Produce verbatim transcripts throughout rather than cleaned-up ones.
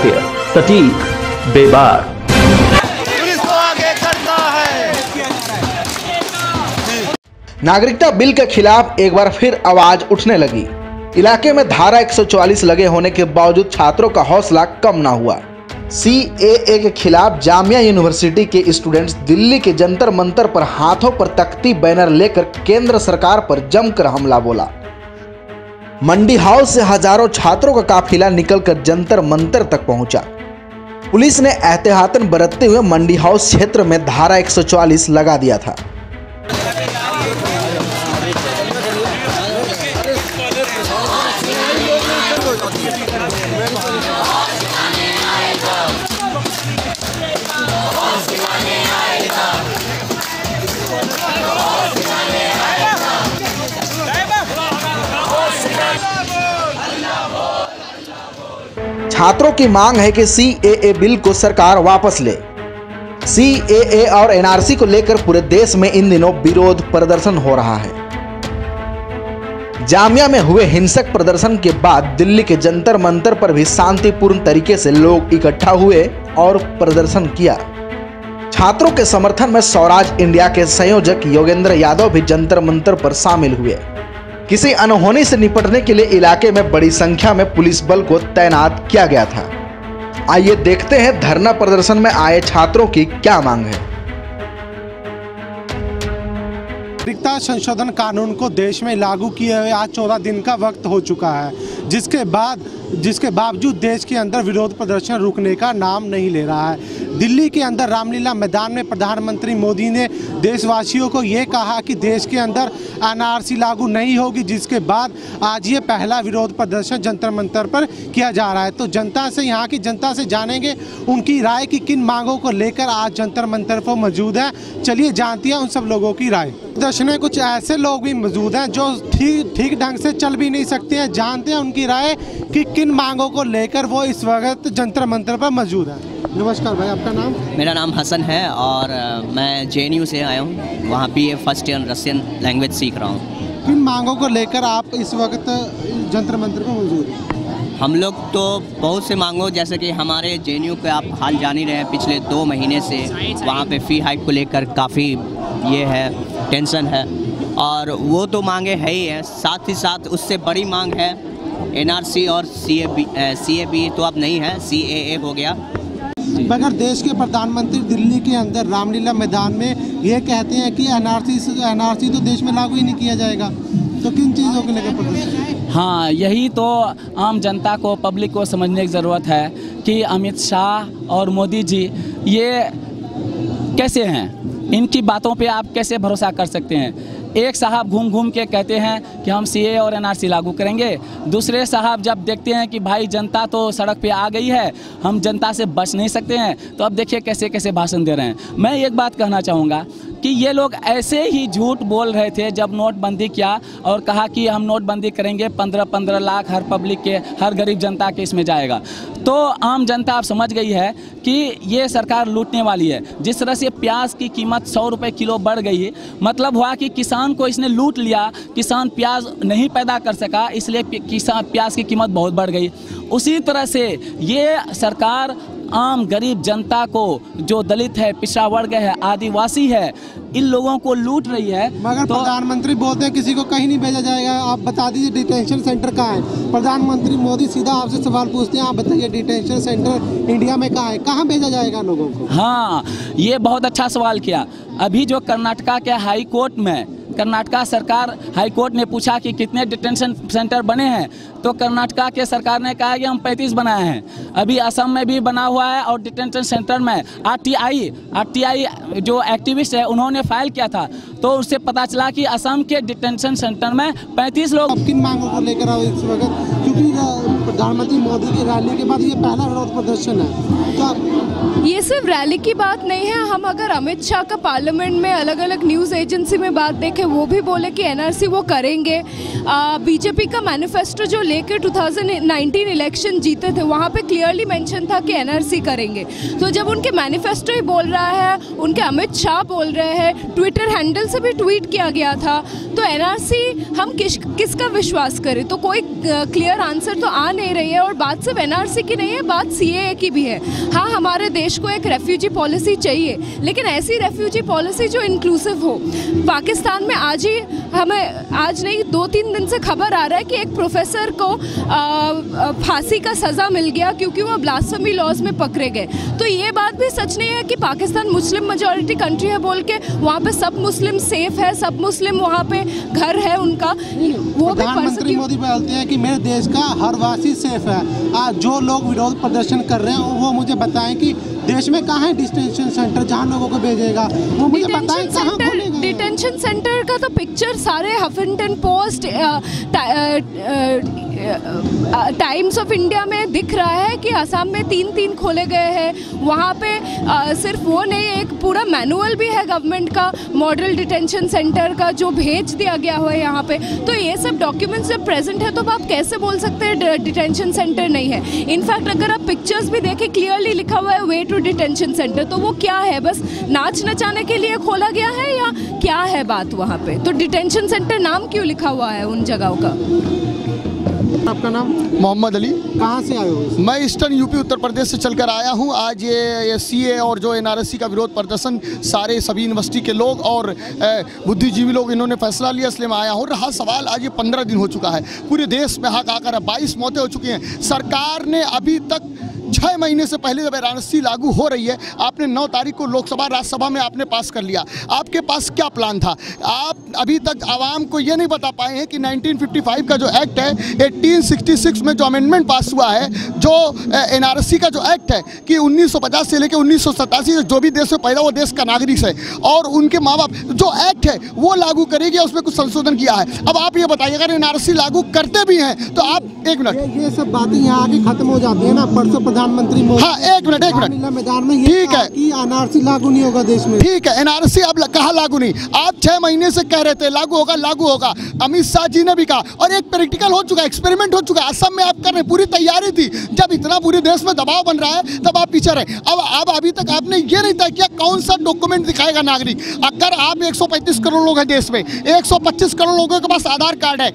सत्य, सटीक, बेबाक। पुलिस को आगे करना है। नागरिकता बिल के खिलाफ एक बार फिर आवाज उठने लगी। इलाके में धारा एक सौ चौवालीस लगे होने के बावजूद छात्रों का हौसला कम ना हुआ। सी ए ए के खिलाफ जामिया यूनिवर्सिटी के स्टूडेंट्स दिल्ली के जंतर मंतर पर हाथों पर तख्ती बैनर लेकर केंद्र सरकार पर जमकर हमला बोला। मंडी हाउस से हजारों छात्रों का काफिला निकलकर जंतर मंतर तक पहुंचा। पुलिस ने एहतियातन बरतते हुए मंडी हाउस क्षेत्र में धारा एक सौ चौवालीस लगा दिया था। छात्रों की मांग है कि सी ए ए बिल को सरकार वापस ले। सी ए ए और एन आर सी को लेकर पूरे देश में इन दिनों विरोध प्रदर्शन हो रहा है। जामिया में हुए हिंसक प्रदर्शन के बाद दिल्ली के जंतर मंतर पर भी शांतिपूर्ण तरीके से लोग इकट्ठा हुए और प्रदर्शन किया। छात्रों के समर्थन में स्वराज इंडिया के संयोजक योगेंद्र यादव भी जंतर मंतर पर शामिल हुए। किसी अनहोनी से निपटने के लिए इलाके में बड़ी संख्या में पुलिस बल को तैनात किया गया था। आइए देखते हैं धरना प्रदर्शन में आए छात्रों की क्या मांग है। नागरिकता संशोधन कानून को देश में लागू किए हुए आज चौदह दिन का वक्त हो चुका है, जिसके बाद जिसके बावजूद देश के अंदर विरोध प्रदर्शन रुकने का नाम नहीं ले रहा है। दिल्ली के अंदर रामलीला मैदान में प्रधानमंत्री मोदी ने देशवासियों को ये कहा कि देश के अंदर एन आर सी लागू नहीं होगी, जिसके बाद आज ये पहला विरोध प्रदर्शन जंतर मंतर पर किया जा रहा है। तो जनता से, यहाँ की जनता से जानेंगे उनकी राय कि किन मांगों को लेकर आज जंतर मंतर पर मौजूद है। चलिए जानते हैं उन सब लोगों की राय। प्रदर्शन में कुछ ऐसे लोग भी मौजूद हैं जो ठीक ठीक ढंग से चल भी नहीं सकते हैं। जानते हैं उनकी राय कि किन मांगों को लेकर वो इस वक्त जंतर मंतर पर मौजूद है। नमस्कार भाई, आपका नाम? मेरा नाम हसन है और मैं जे एन यू से आया हूँ। वहाँ पे फर्स्ट ईयर रशियन लैंग्वेज सीख रहा हूँ। किन मांगों को लेकर आप इस वक्त जंतर मंतर पर मौजूद हैं? हम लोग तो बहुत से मांगों, जैसे कि हमारे जे एन यू के आप हाल जान ही रहे हैं, पिछले दो महीने से वहाँ पे फ़ी हाइक को लेकर काफ़ी ये है, टेंशन है, और वो तो मांगे है ही है। साथ ही साथ उससे बड़ी मांग है एन आर सी और सी A B C A B तो अब नहीं है, सी ए ए हो गया। मगर देश के प्रधानमंत्री दिल्ली के अंदर रामलीला मैदान में ये कहते हैं कि N R C N R C तो देश में लागू ही नहीं किया जाएगा, तो किन चीज़ों को लेकर प्रदर्शन? हाँ, यही तो आम जनता को, पब्लिक को समझने की ज़रूरत है कि अमित शाह और मोदी जी ये कैसे हैं। इनकी बातों पे आप कैसे भरोसा कर सकते हैं? एक साहब घूम घूम के कहते हैं कि हम सी ए और एन आर सी लागू करेंगे, दूसरे साहब जब देखते हैं कि भाई जनता तो सड़क पे आ गई है, हम जनता से बच नहीं सकते हैं, तो अब देखिए कैसे कैसे भाषण दे रहे हैं। मैं एक बात कहना चाहूँगा कि ये लोग ऐसे ही झूठ बोल रहे थे जब नोटबंदी किया और कहा कि हम नोटबंदी करेंगे, पंद्रह पंद्रह लाख हर पब्लिक के, हर गरीब जनता के इसमें जाएगा। तो आम जनता अब समझ गई है कि ये सरकार लूटने वाली है। जिस तरह से प्याज की कीमत सौ रुपये किलो बढ़ गई, मतलब हुआ कि किसान को इसने लूट लिया, किसान प्याज नहीं पैदा कर सका, इसलिए किसान प्याज की कीमत बहुत बढ़ गई। उसी तरह से ये सरकार आम गरीब जनता को, जो दलित है, पिछड़ा वर्ग है, आदिवासी है, इन लोगों को लूट रही है। मगर तो प्रधानमंत्री बोलते हैं किसी को कहीं नहीं भेजा जाएगा। आप बता दीजिए डिटेंशन सेंटर कहाँ है? प्रधानमंत्री मोदी सीधा आपसे सवाल पूछते हैं, आप बताइए डिटेंशन सेंटर इंडिया में कहाँ है, कहाँ भेजा जाएगा लोगों को? हाँ, ये बहुत अच्छा सवाल किया। अभी जो कर्नाटका के हाई कोर्ट में, कर्नाटका सरकार हाई कोर्ट ने पूछा कि कितने डिटेंशन सेंटर बने हैं, तो कर्नाटका के सरकार ने कहा कि हम पैंतीस बनाए हैं। अभी असम में भी बना हुआ है और डिटेंशन सेंटर में R T I R T I जो एक्टिविस्ट है उन्होंने फाइल किया था, तो उससे पता चला कि असम के डिटेंशन सेंटर में पैंतीस लोग। अब किन मांगों को लेकर आओ इस वक्त, क्योंकि प्रधानमंत्री मोदी की रैली के बाद ये पहला विरोध प्रदर्शन है, तो आप... ये सिर्फ रैली की बात नहीं है। हम अगर अमित शाह का पार्लियामेंट में अलग अलग न्यूज़ एजेंसी में बात देखें, वो भी बोले कि एन आर सी वो करेंगे। बीजेपी का मैनिफेस्टो जो लेकर दो हज़ार उन्नीस इलेक्शन जीते थे, वहाँ पे क्लियरली मेंशन था कि एन आर सी करेंगे। तो जब उनके मैनिफेस्टो ही बोल रहा है, उनके अमित शाह बोल रहे हैं, ट्विटर हैंडल से भी ट्वीट किया गया था, तो एन आर सी हम किस किसका विश्वास करें? तो कोई क्लियर आंसर तो आ नहीं रही है। और बात सिर्फ एनआरसी की नहीं है, बात सीएए की भी है। हाँ, हमारे देश को एक रेफ्यूजी पॉलिसी चाहिए, लेकिन ऐसी रेफ्यूजी पॉलिसी जो इंक्लूसिव हो। पाकिस्तान में आज ही हमें, आज नहीं दो तीन दिन से खबर आ रहा है कि एक प्रोफेसर को फांसी का सज़ा मिल गया क्योंकि वो ब्लास्फेमी लॉज में पकड़े गए। तो ये बात भी सच नहीं है कि पाकिस्तान मुस्लिम मेजॉरिटी कंट्री है बोल के वहाँ पे सब मुस्लिम सेफ है, सब मुस्लिम वहाँ पे घर है उनका। वो प्रधानमंत्री मोदी बोलते हैं कि मेरे देश का हर वासी सेफ है। आज जो लोग विरोध प्रदर्शन कर रहे हैं वो मुझे बताएं कि देश में कहाँ है डिटेंशन सेंटर जहाँ लोगों को भेजेगा, वो मुझे बताएं कहाँ खोलेगा। डिटेंशन सेंटर का तो पिक्चर सारे Huffington Post, Times of India में दिख रहा है कि असम में तीन तीन खोले गए हैं। वहाँ पे आ, सिर्फ वो नहीं, एक पूरा मैनुअल भी है गवर्नमेंट का मॉडल डिटेंशन सेंटर का जो भेज दिया गया हुआ है यहाँ पे। तो ये सब डॉक्यूमेंट्स जब प्रेजेंट है तो आप कैसे बोल सकते हैं डिटेंशन सेंटर नहीं है। इनफैक्ट अगर आप पिक्चर्स भी देखें, क्लियरली लिखा हुआ है वे टू डिटेंशन सेंटर। तो वो क्या है, बस नाच नचाने के लिए खोला गया है या क्या है बात वहाँ पे? तो डिटेंशन सेंटर नाम क्यों लिखा हुआ है उन जगहों का? आपका नाम? मोहम्मद अली। कहाँ से आए हो? मैं ईस्टर्न यूपी उत्तर प्रदेश से चलकर आया हूँ। आज ये ये सीए और जो एनआरसी का विरोध प्रदर्शन सारे सभी यूनिवर्सिटी के लोग और बुद्धिजीवी लोग इन्होंने फैसला लिया, इसलिए मैं आया हूँ। रहा सवाल, आज ये पंद्रह दिन हो चुका है, पूरे देश में हाहाकार है, बाईस मौतें हो चुकी हैं। सरकार ने अभी तक छः महीने से पहले जब एनआरसी लागू हो रही है, आपने नौ तारीख को लोकसभा राज्यसभा में आपने पास कर लिया। आपके पास क्या प्लान था? आप अभी तक आवाम को ये नहीं बता पाए हैं कि नाइनटीन फिफ्टी फाइव का जो एक्ट है, एटीन सिक्सटी सिक्स में जो अमेंडमेंट पास हुआ है, जो एनआरसी का जो एक्ट है कि उन्नीस सौ पचास से लेकर उन्नीस सौ सतासी जो भी देश में पैदा वो देश का नागरिक है और उनके माँ बाप, जो एक्ट है वो लागू करेगी, उसमें कुछ संशोधन किया है। अब आप ये बताइए, अगर एनआरसी लागू करते भी हैं तो आप एक मिनट, ये, ये सब बातें यहाँ आके खत्म हो जाती है ना। परसों प्रधानमंत्री मोदी, हाँ एक मिनट एक मिनट मैदान में ठीक है कि एनआरसी लागू नहीं होगा देश में। ठीक है, एनआरसी अब कहा लागू नहीं, आप छह महीने से कह रहे थे लागू होगा लागू होगा। अमित शाह जी ने भी कहा और एक प्रैक्टिकल हो चुका है, एक्सपेरिमेंट हो चुका है। असम में आप कर रहे, पूरी तैयारी थी। जब इतना पूरे देश में दबाव बन रहा है तब आप पीछे रहे। अब अब अभी तक आपने ये नहीं तय किया कौन सा डॉक्यूमेंट दिखाएगा नागरिक। अगर आप एक सौ पैंतीस करोड़ लोग हैं देश में, एक सौ पच्चीस करोड़ लोगों के पास आधार कार्ड है,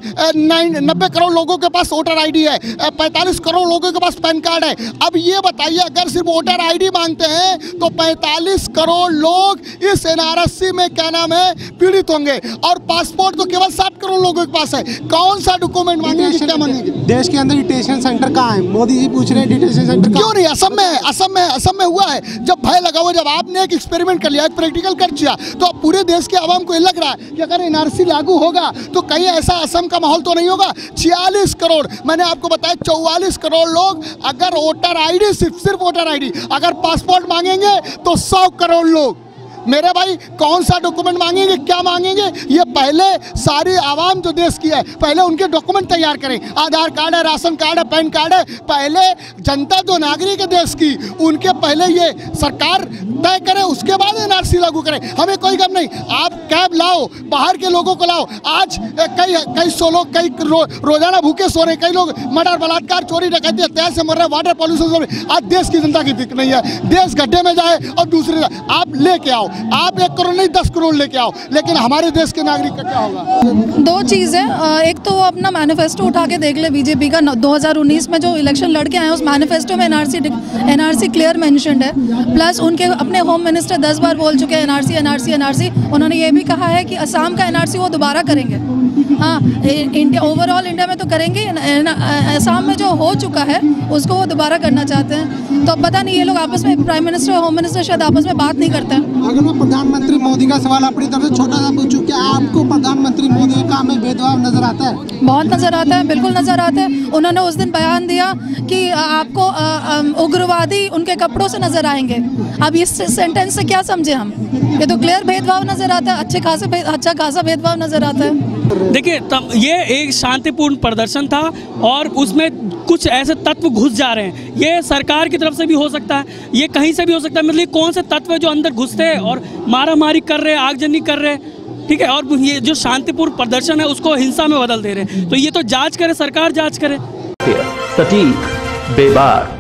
नब्बे करोड़ लोगों के पास वोटर आईडी है, पैंतालीस करोड़ लोगों के पास पैन कार्ड है। अब ये बताइए, अगर सिर्फ वोटर आईडी मांगते हैं तो पैंतालीस करोड़ लोग इस एनआरसी में क्या नाम है पीड़ित होंगे, और पासपोर्ट तो केवल साठ करोड़ लोगों के पास है। कौन सा डॉक्यूमेंट मांगेंगे, क्या मांगेंगे? देश के अंदर डिटेंशन सेंटर कहाँ है? मोदी जी पूछ रहे हैं डिटेंशन सेंटर क्यों नहीं? असम में है, असम में असम में हुआ है। जब भय लगा हुआ, जब आपने एक एक्सपेरिमेंट कर लिया, एक प्रैक्टिकल कर दिया, तो अब पूरे देश के आवाम को ये लग रहा है कि अगर एनआरसी लागू होगा तो कहीं ऐसा असम का माहौल तो नहीं होगा। छियालीस करोड़, मैंने आपको बताया चौवालीस करोड़ लोग, अगर वोटर आईडी सिर्फ सिर्फ वोटर आईडी, अगर पासपोर्ट मांगेंगे तो सौ करोड़ लोग। मेरे भाई कौन सा डॉक्यूमेंट मांगेंगे, क्या मांगेंगे? ये पहले सारी आवाम जो देश की है पहले उनके डॉक्यूमेंट तैयार करें। आधार कार्ड है, राशन कार्ड है, पैन कार्ड है, पहले जनता जो नागरिक है देश की उनके पहले ये सरकार तय करे, उसके बाद एनआरसी लागू करें। हमें कोई गम नहीं। आप कैब लाओ, बाहर के लोगों को लाओ। आज कई कई सौ लोग कई रो, रोजाना भूखे सो रहे, कई लोग मर्डर बलात्कार चोरी डकैती हत्या से मर रहे, वाटर पॉल्यूशन से। आज देश की जनता की फिक्र नहीं है, देश गड्ढे में जाए और दूसरे आप लेके आओ। आप एक करोड़ नहीं दस करोड़ लेके आओ, लेकिन हमारे देश के नागरिक का क्या होगा? दो चीज़ें, एक तो वो अपना मैनिफेस्टो उठा के देख ले बीजेपी का, दो हज़ार उन्नीस में जो इलेक्शन लड़के आए उस मैनिफेस्टो में एनआरसी एनआरसी क्लियर मेंशन्ड है। प्लस उनके अपने होम मिनिस्टर दस बार बोल चुके हैं एनआरसी एनआरसी एनआरसी। उन्होंने ये भी कहा है कि असम का एनआरसी वो दोबारा करेंगे। हाँ, इंडिया ओवरऑल इंडिया में तो करेंगे, असम में जो हो चुका है उसको वो दोबारा करना चाहते हैं। तो पता नहीं ये लोग आपस में, प्राइम मिनिस्टर और होम मिनिस्टर शायद आपस में बात नहीं करते हैं। अगर मैं प्रधानमंत्री मोदी का सवाल अपनी तरफ से छोटा सा पूछूं, क्या आपको प्रधानमंत्री मोदी का में भेदभाव नजर आता है? बहुत नजर आता है, बिल्कुल नजर आता है। उन्होंने उस दिन बयान दिया कि आपको उग्रवादी उनके कपड़ों से नजर आएंगे। अब इस सेंटेंस से क्या समझे हम? ये तो क्लियर भेदभाव नजर आता है, अच्छे खासे अच्छा खासा भेदभाव नजर आता है। देखिए, तब ये एक शांतिपूर्ण प्रदर्शन था और उसमें कुछ ऐसे तत्व घुस जा रहे हैं। ये सरकार की तरफ से भी हो सकता है, ये कहीं से भी हो सकता है। मतलब कौन से तत्व है जो अंदर घुसते हैं और मारामारी कर रहे हैं, आगजनी कर रहे हैं, ठीक है, और ये जो शांतिपूर्ण प्रदर्शन है उसको हिंसा में बदल दे रहे हैं। तो ये तो जांच करे, सरकार जांच करे। सटीक, बेबाक।